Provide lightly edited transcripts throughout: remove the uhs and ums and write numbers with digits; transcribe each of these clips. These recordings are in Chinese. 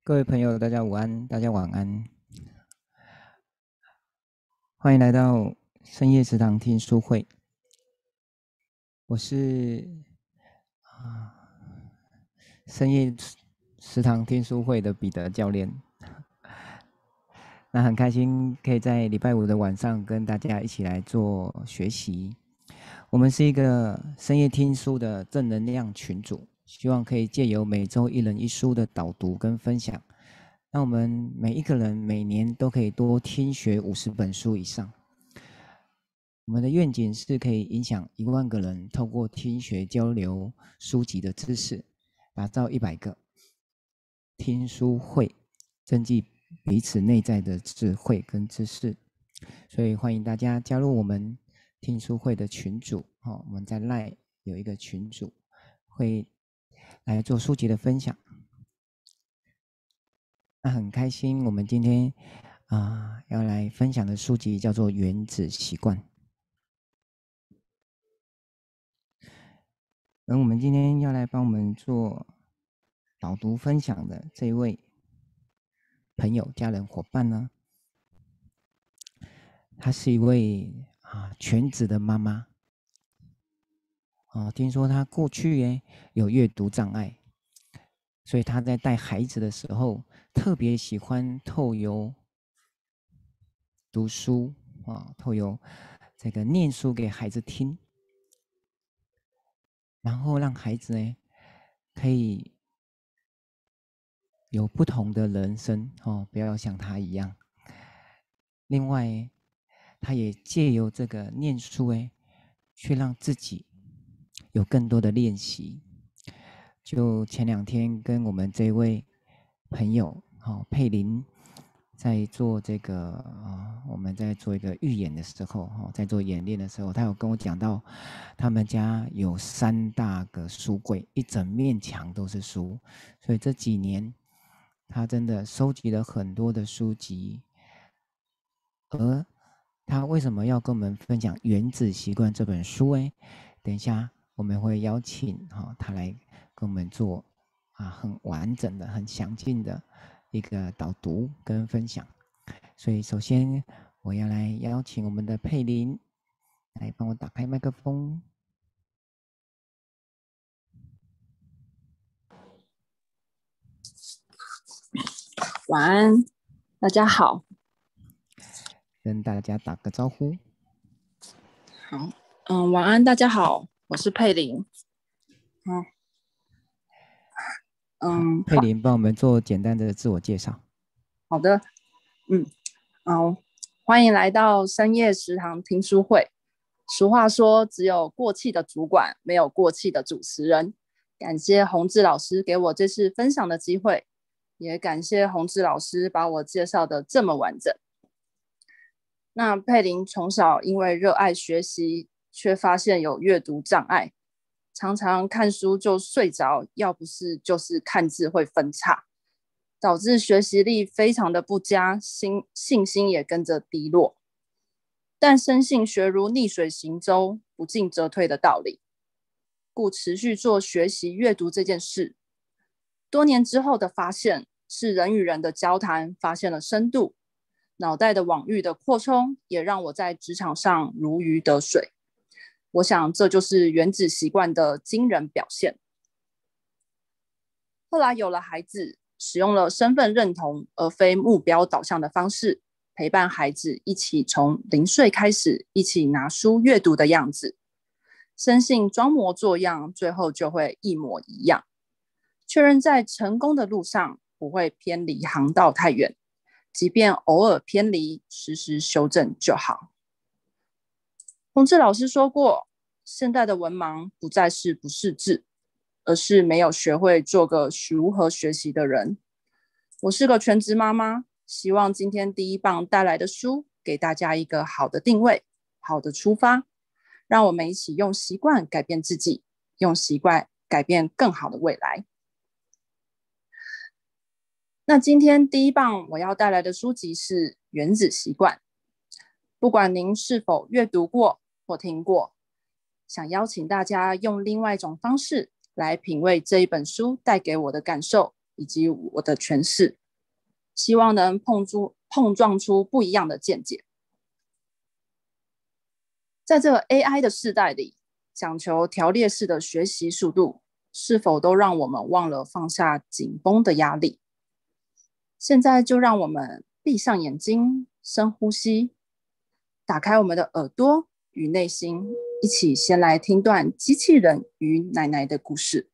各位朋友，大家午安，大家晚安，欢迎来到深夜食堂听书会。我是深夜食堂听书会的彼得教练。那很开心可以在礼拜五的晚上跟大家一起来做学习。我们是一个深夜听书的正能量群组，希望可以借由每周一人一书的导读跟分享，让我们每一个人每年都可以多听学50本书以上。我们的愿景是可以影响1万个人，透过听学交流书籍的知识，打造100个听书会，增进彼此内在的智慧跟知识。所以欢迎大家加入我们听书会的群组。我们在 LINE 有一个群组，会来做书籍的分享。那很开心，我们今天要来分享的书籍叫做《原子习惯》。而我们今天要来帮我们做导读分享的这一位朋友、家人、伙伴呢，她是一位全职的妈妈。听说她过去有阅读障碍，所以她在带孩子的时候特别喜欢透由读书透由这个念书给孩子听，然后让孩子可以有不同的人生不要像他一样。另外他也借由这个念书去让自己有更多的练习。就前2天跟我们这位朋友佩玲在做这个我们在做一个预演的时候在做演练的时候，他有跟我讲到他们家有3大个书柜，一整面墙都是书，所以这几年他真的收集了很多的书籍。而他为什么要跟我们分享《原子习惯》这本书等一下我们会邀请他来跟我们做很完整的、很详尽的一个导读跟分享。所以首先我要来邀请我们的佩玲来帮我打开麦克风。 晚安，大家好。 跟大家打个招呼。 好，晚安，大家好，我是佩玲。 佩玲帮我们做简单的自我介绍。 好的，欢迎来到深夜食堂听书会。俗话说，只有过气的主管，没有过气的主持人。感谢洪志老师给我这次分享的机会，也感谢洪志老师把我介绍的这么完整。那佩玲从小因为热爱学习，却发现有阅读障碍，常常看书就睡着，要不是就是看字会分叉，导致学习力非常的不佳，信心也跟着低落。但深信学如逆水行舟，不进则退的道理，故持续做学习阅读这件事。多年之后的发现，是人与人的交谈发现了深度，脑袋的网域的扩充，也让我在职场上如鱼得水。我想这就是原子习惯的惊人表现。后来有了孩子，使用了身份认同而非目标导向的方式，陪伴孩子一起从0岁开始，一起拿书阅读的样子。深信装模作样，最后就会一模一样。确认在成功的路上不会偏离航道太远，即便偶尔偏离，时时修正就好。洪志老师说过，现代的文盲不再是不识字，而是没有学会做个如何学习的人。我是个全职妈妈，希望今天第一棒带来的书给大家一个好的定位，好的出发，让我们一起用习惯改变自己，用习惯改变更好的未来。那今天第一棒我要带来的书籍是《原子习惯》。不管您是否阅读过或听过，想邀请大家用另外一种方式来品味这一本书带给我的感受， 以及我的诠释，希望能碰撞出不一样的见解。在这个 AI 的世代里，讲求条列式的学习速度，是否都让我们忘了放下紧绷的压力？现在就让我们闭上眼睛，深呼吸，打开我们的耳朵与内心，一起先来听段机器人与奶奶的故事。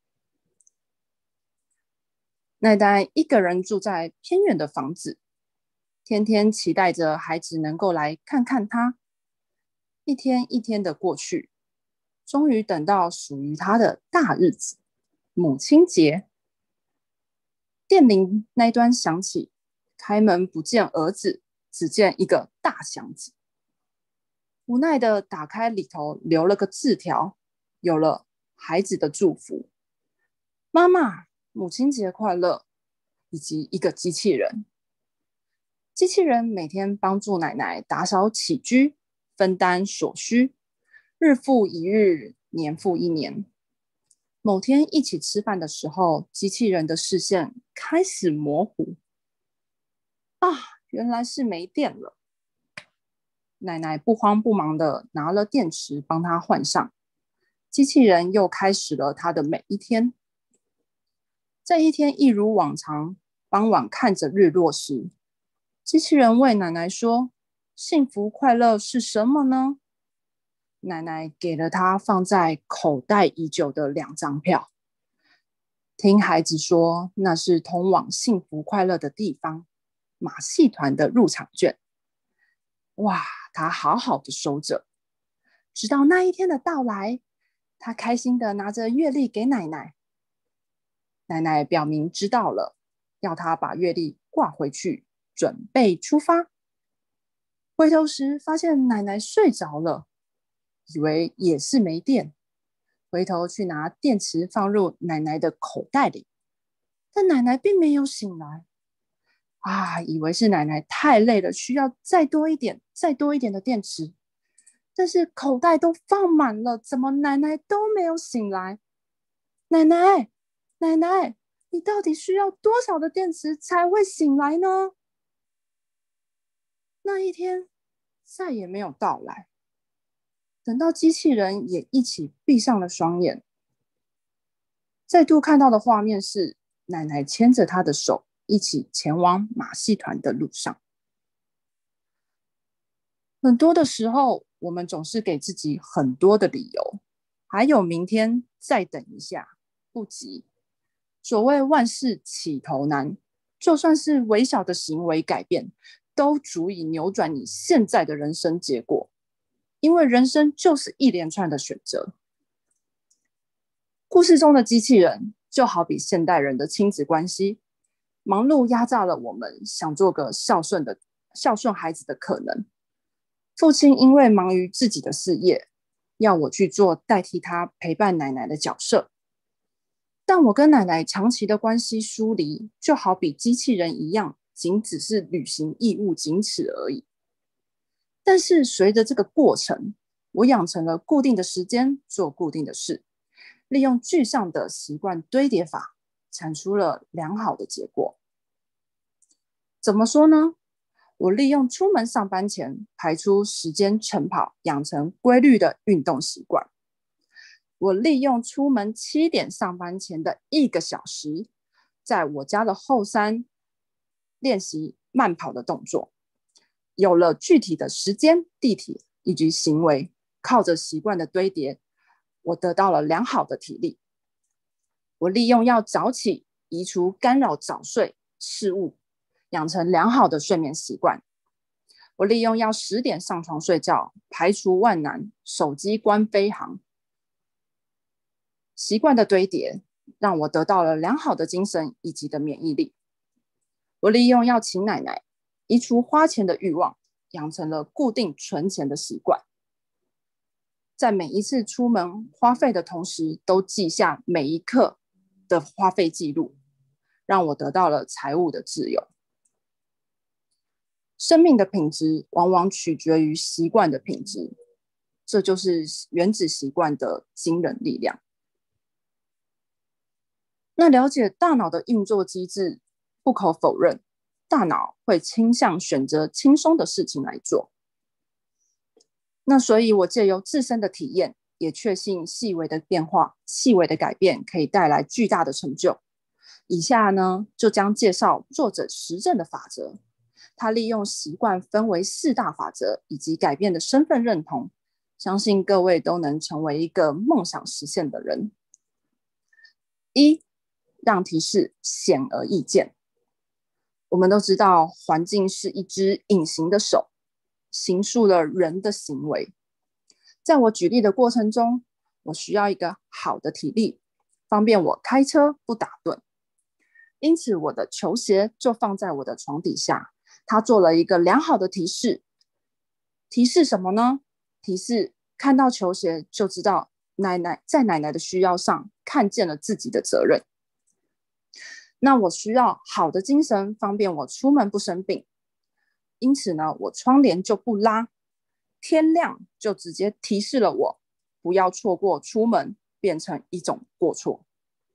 奶奶一个人住在偏远的房子，天天期待着孩子能够来看看她。一天一天的过去，终于等到属于她的大日子——母亲节。电铃那端响起，开门不见儿子，只见一个大箱子。无奈的打开，里头留了个字条，有了孩子的祝福：妈妈，母亲节快乐，以及一个机器人。机器人每天帮助奶奶打扫起居，分担所需，日复一日，年复一年。某天一起吃饭的时候，机器人的视线开始模糊。啊，原来是没电了。奶奶不慌不忙的拿了电池帮她换上，机器人又开始了她的每一天。这一天一如往常，傍晚看着日落时，机器人问奶奶说：幸福快乐是什么呢？奶奶给了她放在口袋已久的2张票，听孩子说那是通往幸福快乐的地方，马戏团的入场券。哇，她好好的收着，直到那一天的到来，她开心的拿着月历给奶奶。奶奶表明知道了，要她把月历挂回去，准备出发。回头时发现奶奶睡着了，以为也是没电，回头去拿电池放入奶奶的口袋里，但奶奶并没有醒来。以为是奶奶太累了，需要再多一点的电池，但是口袋都放满了，怎么奶奶都没有醒来？奶奶，你到底需要多少的电池才会醒来呢？那一天再也没有到来。等到机器人也一起闭上了双眼，再度看到的画面是奶奶牵着她的手，一起前往马戏团的路上。很多的时候，我们总是给自己很多的理由，还有明天，再等一下，不急。所谓万事起头难，就算是微小的行为改变，都足以扭转你现在的人生结果。因为人生就是一连串的选择。故事中的机器人就好比现代人的亲子关系，忙碌压榨了我们想做个孝顺孩子的可能。父亲因为忙于自己的事业，要我去做代替他陪伴奶奶的角色。但我跟奶奶长期的关系疏离，就好比机器人一样，仅只是履行义务，仅此而已。但是随着这个过程，我养成了固定的时间做固定的事，利用具象的习惯堆叠法，产出了良好的结果。怎么说呢？我利用出门上班前排出时间晨跑，养成规律的运动习惯。我利用出门7点上班前的1个小时，在我家的后山练习慢跑的动作。有了具体的时间、地点以及行为，靠着习惯的堆叠，我得到了良好的体力。我利用要早起，移除干扰早睡事物，养成良好的睡眠习惯。我利用要10点上床睡觉，排除万难，手机关飞行。习惯的堆叠，让我得到了良好的精神以及的免疫力。我利用要请奶奶，移除花钱的欲望，养成了固定存钱的习惯。在每一次出门花费的同时，都记下每一刻的花费记录，让我得到了财务的自由。生命的品质往往取决于习惯的品质，这就是原子习惯的惊人力量。 那了解大脑的运作机制，不可否认，大脑会倾向选择轻松的事情来做。那所以我借由自身的体验，也确信细微的变化、细微的改变可以带来巨大的成就。以下呢，就将介绍作者实证的法则。他利用习惯分为4大法则，以及改变的身份认同，相信各位都能成为一个梦想实现的人。1. 让提示显而易见。我们都知道，环境是一只隐形的手，形塑了人的行为。在我举例的过程中，我需要一个好的体力，方便我开车不打盹。因此，我的球鞋就放在我的床底下，它做了一个良好的提示。提示什么呢？提示看到球鞋就知道奶奶在奶奶的需要上看见了自己的责任。那我需要好的精神，方便我出门不生病。因此呢，我窗帘就不拉，天亮就直接提示了我不要错过出门，变成一种过错。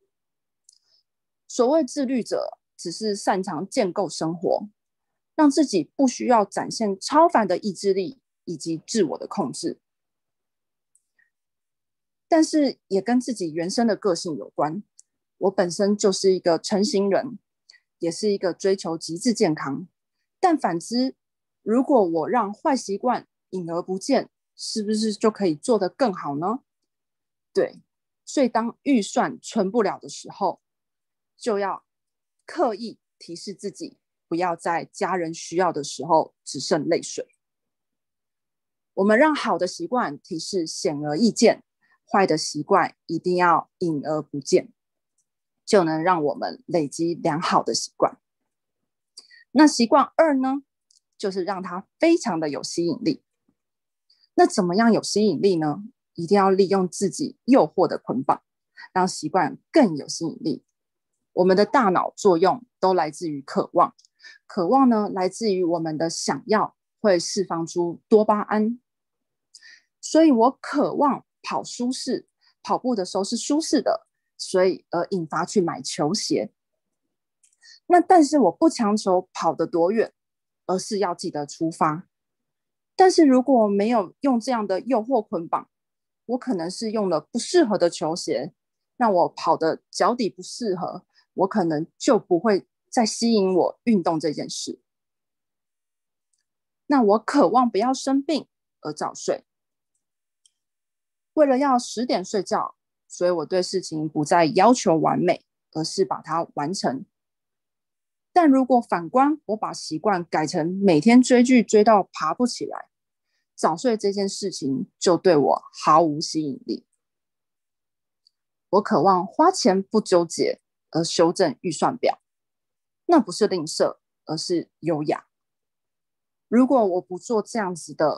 所谓自律者，只是擅长建构生活，让自己不需要展现超凡的意志力以及自我的控制，但是也跟自己原生的个性有关。我本身就是一个成型人，也是一个追求极致健康。但反之，如果我让坏习惯隐而不见，是不是就可以做得更好呢？对，所以当预算存不了的时候，就要刻意提示自己，不要在家人需要的时候只剩泪水。我们让好的习惯提示显而易见，坏的习惯一定要隐而不见，就能让我们累积良好的习惯。那习惯2呢，就是让它非常的有吸引力。那怎么样有吸引力呢？一定要利用自己诱惑的捆绑，让习惯更有吸引力。我们的大脑作用都来自于渴望，渴望呢，来自于我们的想要，会释放出多巴胺。所以我渴望跑舒适，跑步的时候是舒适的，所以引发去买球鞋。那但是我不强求跑得多远，而是要记得出发。但是如果没有用这样的诱惑捆绑，我可能是用了不适合的球鞋，让我跑的脚底不适合，我可能就不会再吸引我运动这件事。那我渴望不要生病而早睡，为了要10点睡觉，所以我对事情不再要求完美，而是把它完成。但如果反观，我把习惯改成每天追剧追到爬不起来，早睡这件事情就对我毫无吸引力。我渴望花钱不纠结，而修正预算表，那不是吝啬，而是优雅。如果我不做这样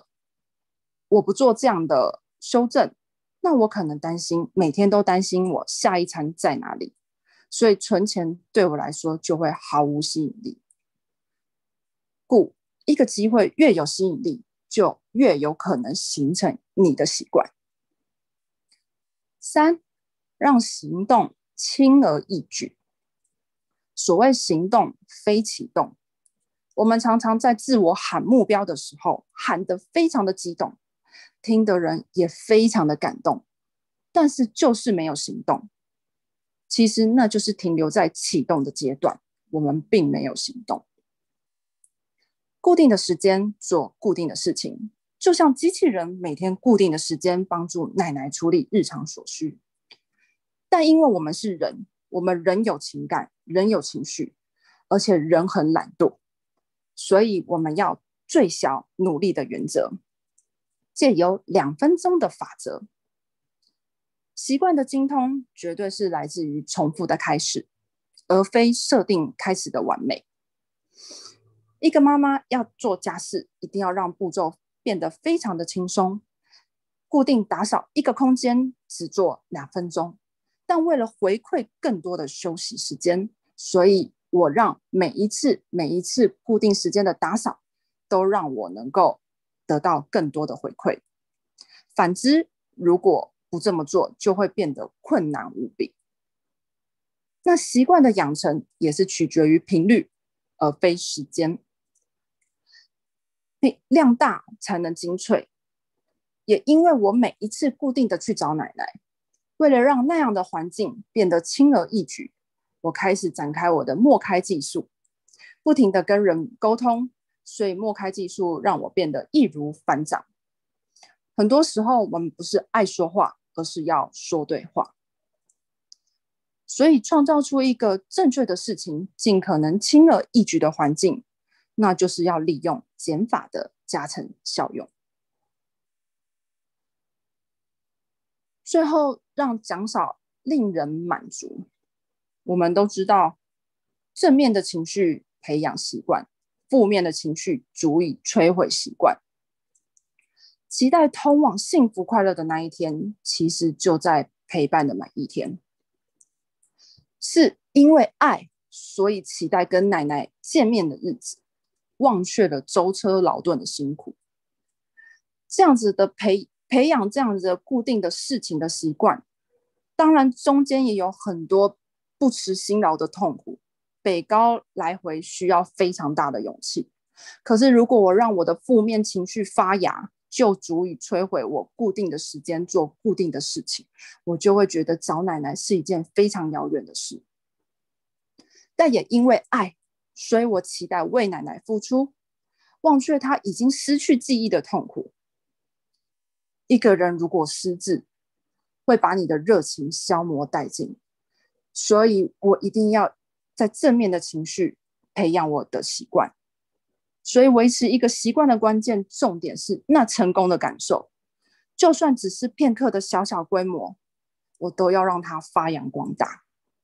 的修正，那我可能每天都担心我下一餐在哪里，所以存钱对我来说就会毫无吸引力。故一个机会越有吸引力，就越有可能形成你的习惯。3. 让行动轻而易举。所谓行动非启动，我们常常在自我喊目标的时候喊得非常的激动，听的人也非常的感动，但是就是没有行动。其实那就是停留在启动的阶段，我们并没有行动。固定的时间做固定的事情，就像机器人每天固定的时间帮助奶奶处理日常所需。但因为我们是人，我们人有情感，人有情绪，而且人很懒惰，所以我们要最小努力的原则，借由2分钟的法则。习惯的精通绝对是来自于重复的开始，而非设定开始的完美。一个妈妈要做家事，一定要让步骤变得非常的轻松。固定打扫一个空间只做2分钟，但为了回馈更多的休息时间，所以我让每一次固定时间的打扫都让我能够得到更多的回馈。反之，如果不这么做，就会变得困难无比。 那习惯的养成也是取决于频率，而非时间。量大才能精粹，也因为我每一次固定的去找奶奶，为了让那样的环境变得轻而易举，我开始展开我的默开技术，不停的跟人沟通，所以默开技术让我变得易如反掌。很多时候我们不是爱说话，而是要说对话。所以创造出一个正确的事情尽可能轻而易举的环境，那就是要利用减法的加成效用。最后让奖赏令人满足。我们都知道，正面的情绪培养习惯，负面的情绪足以摧毁习惯。期待通往幸福快乐的那一天，其实就在陪伴的每一天。是因为爱，所以期待跟奶奶见面的日子，忘却了舟车劳顿的辛苦。这样子的培养这样子的固定的事情的习惯，当然中间也有很多不辞辛劳的痛苦，北高来回需要非常大的勇气。可是如果我让我的负面情绪发芽，就足以摧毁我固定的时间做固定的事情，我就会觉得找奶奶是一件非常遥远的事。但也因为爱，所以我期待为奶奶付出，忘却她已经失去记忆的痛苦。一个人如果失智，会把你的热情消磨殆尽，所以我一定要在正面的情绪培养我的习惯。所以维持一个习惯的关键重点是那成功的感受，就算只是片刻的小小规模，我都要让它发扬光大。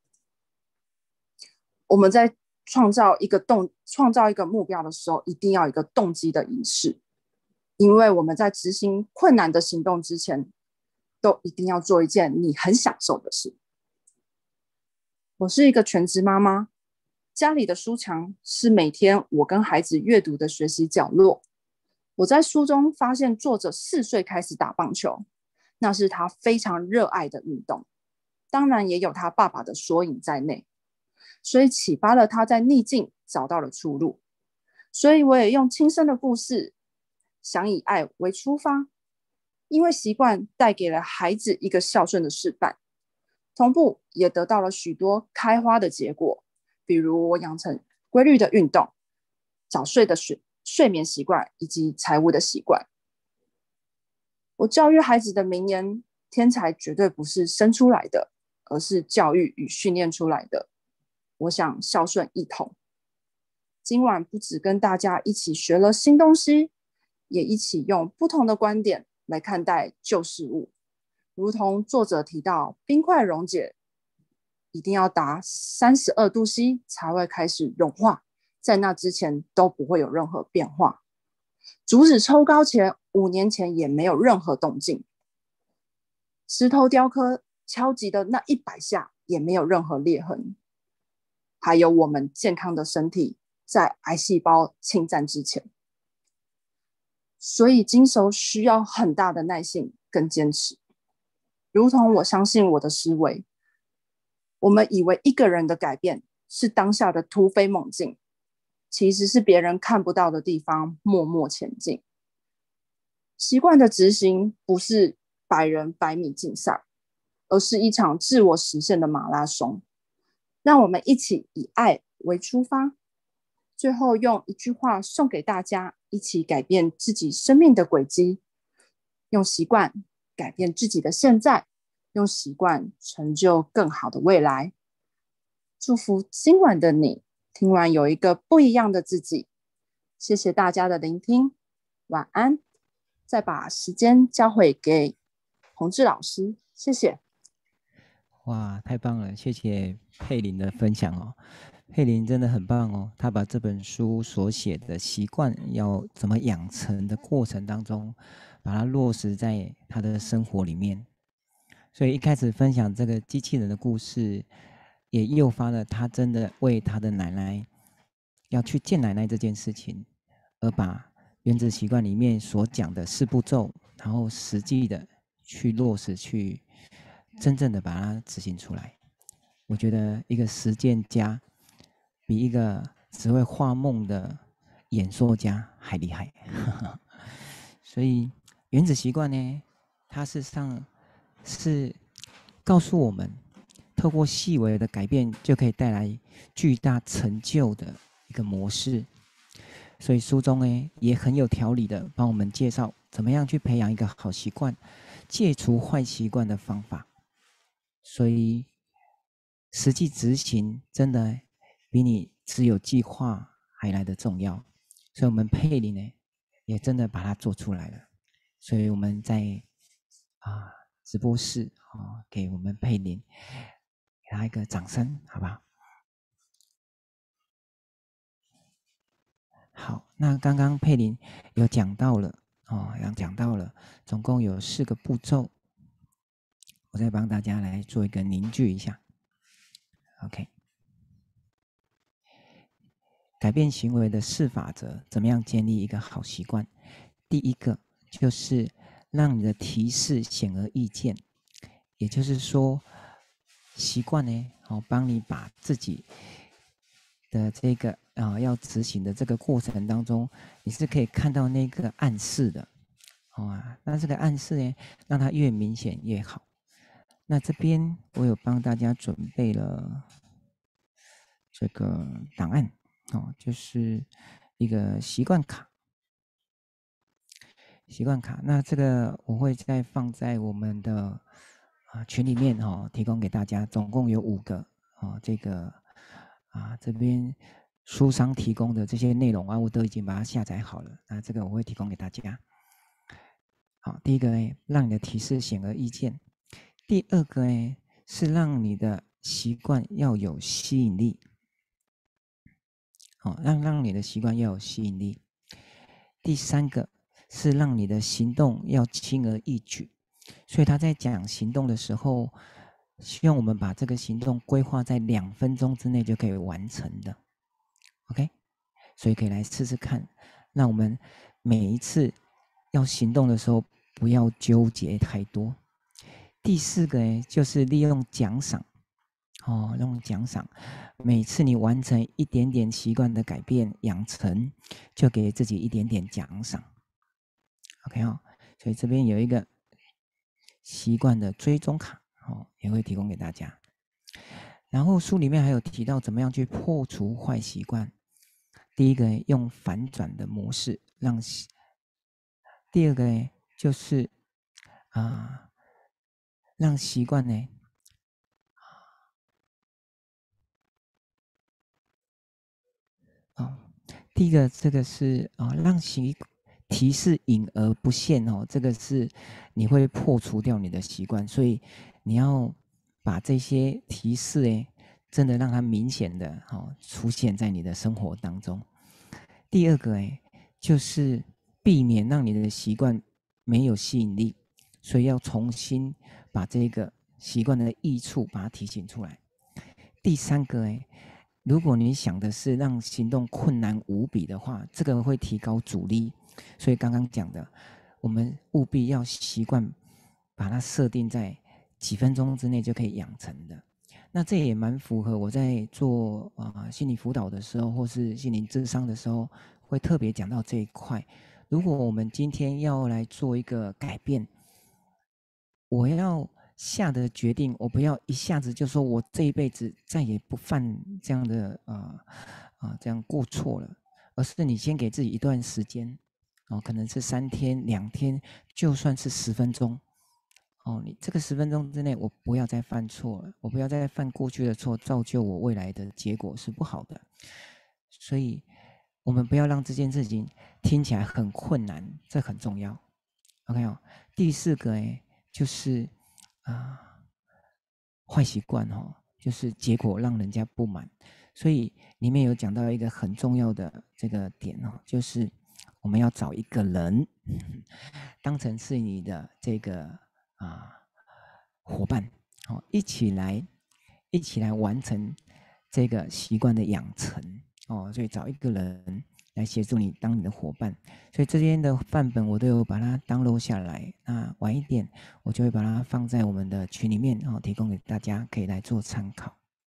我们在创造一个目标的时候，一定要有一个动机的仪式，因为我们在执行困难的行动之前，都一定要做一件你很享受的事。我是一个全职妈妈，家里的书墙是每天我跟孩子阅读的学习角落。我在书中发现作者4岁开始打棒球，那是他非常热爱的运动，当然也有他爸爸的缩影在内，所以启发了他在逆境找到了出路。所以我也用亲身的故事，想以爱为出发，因为习惯带给了孩子一个孝顺的示范，同步也得到了许多开花的结果。比如我养成规律的运动、早睡的睡眠习惯以及财务的习惯。我教育孩子的名言：天才绝对不是生出来的，而是教育与训练出来的。我想孝顺一统。今晚不只跟大家一起学了新东西，也一起用不同的观点来看待旧事物。如同作者提到，冰块溶解一定要达32度C 才会开始融化，在那之前都不会有任何变化。竹子抽高前5年前也没有任何动静，石头雕刻敲击的那100下也没有任何裂痕。还有我们健康的身体在癌细胞侵占之前。所以经手需要很大的耐性跟坚持。如同我相信我的思维，我们以为一个人的改变是当下的突飞猛进，其实是别人看不到的地方默默前进。习惯的执行不是100人100米竞赛，而是一场自我实现的马拉松。让我们一起以爱为出发，最后用一句话送给大家，一起改变自己生命的轨迹，用习惯改变自己的现在，用习惯成就更好的未来。祝福今晚的你听完有一个不一样的自己。谢谢大家的聆听，晚安。再把时间交回给洪志老师，谢谢。 哇，太棒了！谢谢佩玲的分享哦。佩玲真的很棒哦，她把这本书所写的习惯要怎么养成的过程当中，把它落实在她的生活里面。所以一开始分享这个机器人的故事，也诱发了她真的为她的奶奶要去见奶奶这件事情，而把原子习惯里面所讲的4步骤，然后实际的去落实，去真正的把它执行出来。 我觉得一个实践家比一个只会画梦的演说家还厉害。所以原子习惯呢，它事实上是告诉我们，透过细微的改变就可以带来巨大成就的一个模式。所以书中呢也很有条理的帮我们介绍怎么样去培养一个好习惯，戒除坏习惯的方法。所以实际执行真的比你只有计划还来得重要。所以我们佩林呢也真的把它做出来了。所以我们在直播室给我们佩林给他一个掌声，好不好？好，那刚刚佩林有讲到了总共有4个步骤，我再帮大家来做一个凝聚一下。OK， 改变行为的4法则，怎么样建立一个好习惯？第一个就是让你的提示显而易见，也就是说，习惯呢，帮你把自己的这个要执行的这个过程当中，你是可以看到那个暗示的，那这个暗示呢，让它越明显越好。那这边我有帮大家准备了这个档案，就是一个习惯卡。那这个我会再放在我们的群里面提供给大家，总共有5个这个这边书商提供的这些内容我都已经把它下载好了，那这个我会提供给大家。好，第一个呢，让你的提示显而易见；第二个呢，是让你的习惯要有吸引力。让你的习惯要有吸引力。第3个是让你的行动要轻而易举。所以他在讲行动的时候，希望我们把这个行动规划在2分钟之内就可以完成的。OK， 所以可以来试试看。那我们每一次要行动的时候，不要纠结太多。第4个呢，就是利用奖赏。用奖赏，每次你完成一点点习惯的改变养成，就给自己一点点奖赏。OK 所以这边有一个习惯的追踪卡，也会提供给大家。然后书里面还有提到怎么样去破除坏习惯。第一个用反转的模式让，第二个呢就是让习惯呢。第一个这个是让提示隐而不现这个是你会破除掉你的习惯，所以你要把这些提示真的让它明显的出现在你的生活当中。第二个就是避免让你的习惯没有吸引力，所以要重新把这个习惯的益处把它提醒出来。第3个如果你想的是让行动困难无比的话，这个会提高阻力。所以刚刚讲的，我们务必要习惯把它设定在几分钟之内就可以养成的。那这也蛮符合我在做心理辅导的时候，或是心灵諮商的时候，会特别讲到这一块。如果我们今天要来做一个改变，我要下的决定，我不要一下子就说我这一辈子再也不犯这样的这样过错了，而是你先给自己一段时间，可能是3天、2天，就算是10分钟，你这个10分钟之内，我不要再犯错了，我不要再犯过去的错，造就我未来的结果是不好的。所以，我们不要让这件事情听起来很困难，这很重要。OK 第4个就是坏习惯就是结果让人家不满，所以里面有讲到一个很重要的这个点就是我们要找一个人当成是你的这个伙伴一起来完成这个习惯的养成所以找一个人来协助你当你的伙伴。所以这边的范本我都有把它download下来，那晚一点我就会把它放在我们的群里面提供给大家可以来做参考。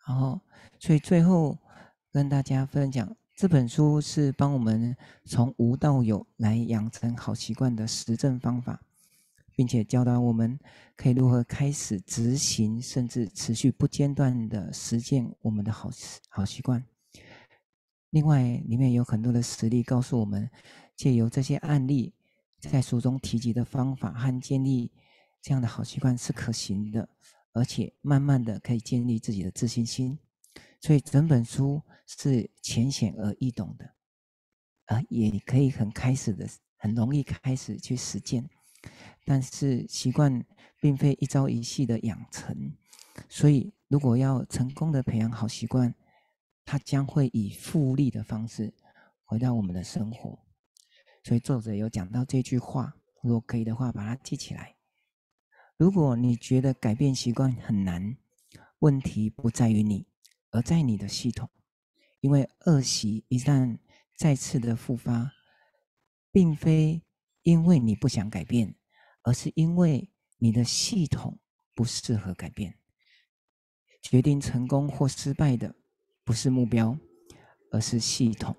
然后，所以最后跟大家分享，这本书是帮我们从无到有来养成好习惯的实证方法，并且教导我们可以如何开始执行，甚至持续不间断的实践我们的好习惯。另外，里面有很多的实例告诉我们，借由这些案例，在书中提及的方法和建立这样的好习惯是可行的，而且慢慢的可以建立自己的自信心。所以整本书是浅显而易懂的，也可以很容易开始去实践。但是习惯并非一朝一夕的养成，所以如果要成功的培养好习惯，它将会以复利的方式回到我们的生活。所以作者有讲到这句话，如果可以的话，把它记起来。如果你觉得改变习惯很难，问题不在于你，而在你的系统。因为恶习一旦再次的复发，并非因为你不想改变，而是因为你的系统不适合改变。决定成功或失败的不是目标，而是系统。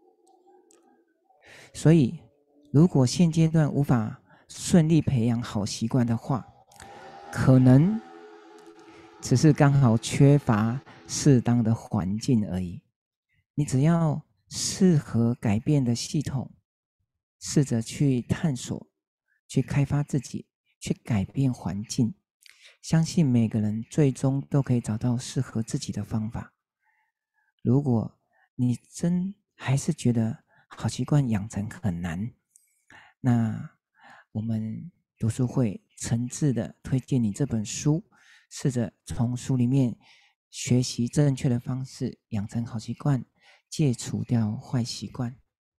所以，如果现阶段无法顺利培养好习惯的话，可能只是刚好缺乏适当的环境而已。你只要适合改变的系统，试着去探索，去开发自己，去改变环境，相信每个人最终都可以找到适合自己的方法。如果你还是觉得好习惯养成很难，那我们读书会诚挚的推荐你这本书，试着从书里面学习正确的方式，养成好习惯，戒除掉坏习惯。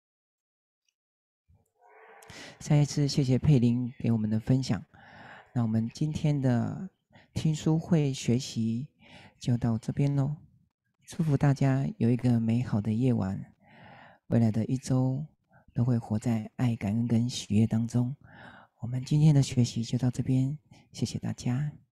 再一次谢谢佩玲给我们的分享。那我们今天的听书会学习就到这边咯。祝福大家有一个美好的夜晚，未来的一周都会活在爱、感恩跟喜悦当中。我们今天的学习就到这边，谢谢大家。